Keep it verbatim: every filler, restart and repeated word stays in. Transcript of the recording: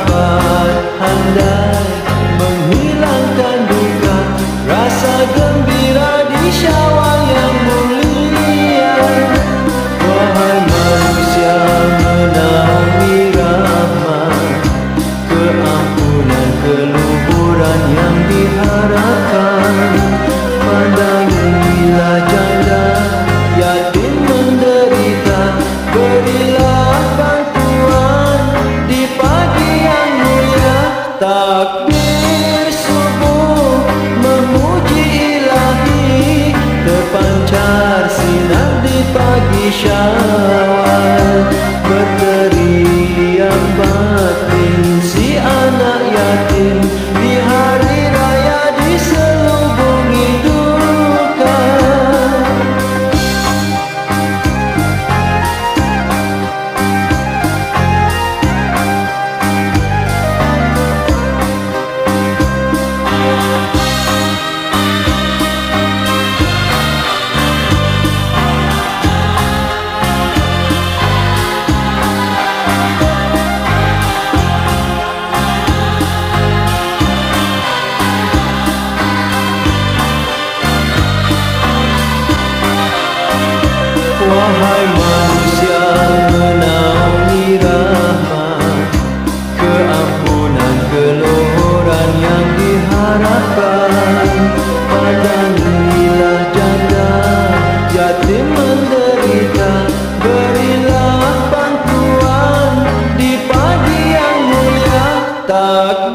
dapat handai menghilangkan duka, rasa gembira di syawal yang mulia. Wahai manusia menaungi rahmat, keampunan keluhuran yang diharapkan. Pandangilah janda yatim menderita, berilah bantuan di pagi yang mulia. Takbir subuh memuji ilahi, terpancar sinar di pagi Syawal. Berteriak batin si anak yatim di hari raya diselubungi duka. Wahai manusia menaungi rahmat, keampunan keluhuran yang diharapkan. Pandangilah janda yatim menderita, berilah bantuan di pagi yang mulia. Tak